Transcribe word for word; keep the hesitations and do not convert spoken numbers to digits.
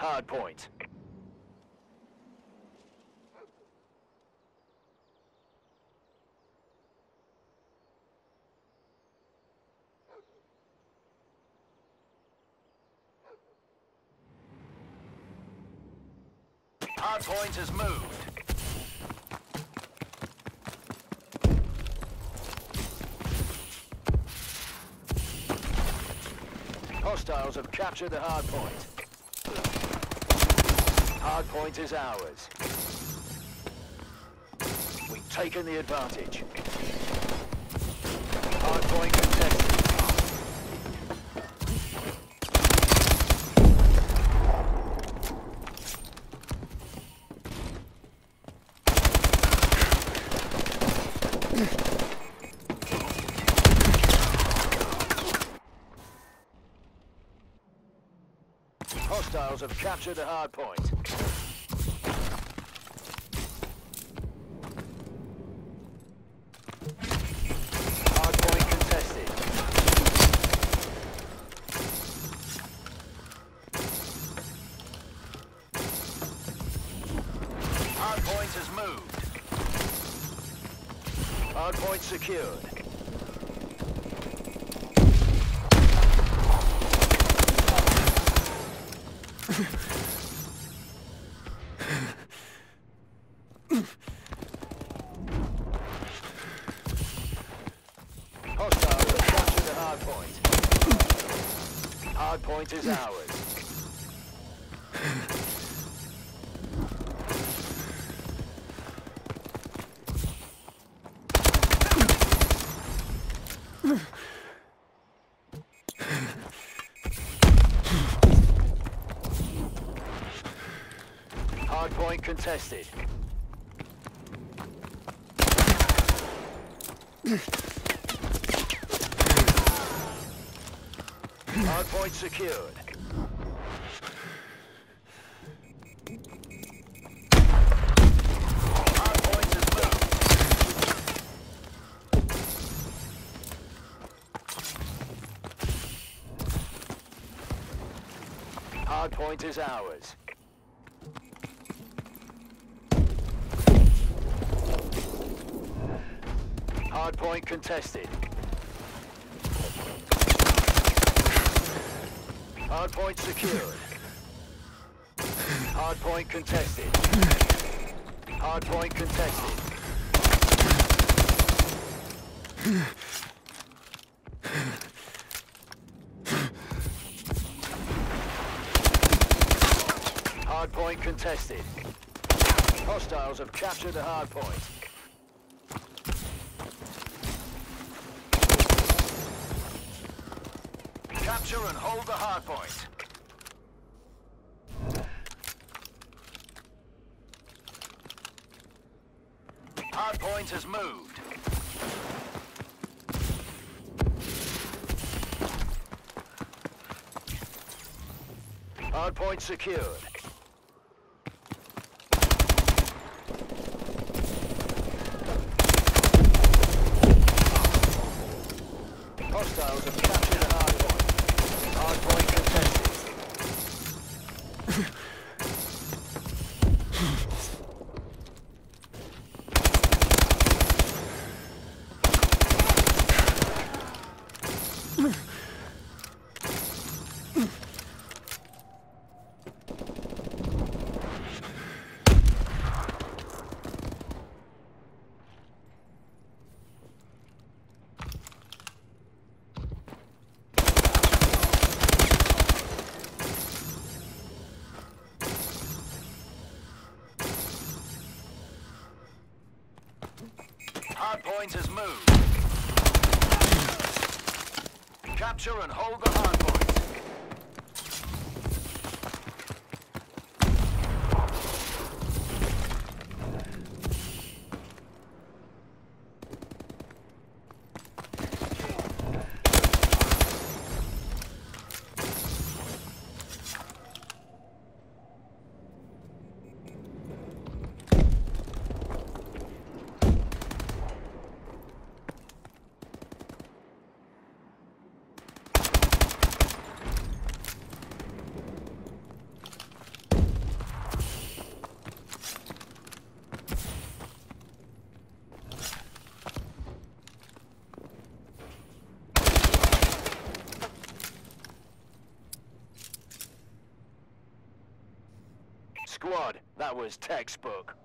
hard point. Hard point has moved. Hostiles have captured the hard point. Hard point is ours. We've taken the advantage. Hard point contested. Hostiles have captured the hard point. Hard point contested. Hard point has moved. Hard point secured. Hostiles have captured the hard point. Hard point is ours. Hard point contested. Hard point secured. Hard point is moved. Hard point is ours. Hard point contested. Hard point secured. Hard point contested. Hard point contested. Hard point contested. Hostiles have captured the hard point. Capture and hold the hard point. Hard point has moved. Hard point secured. Hostiles have captured the hard point. Hard point contested. Hard point has moved. Capture and hold the hard point. squad. That was textbook.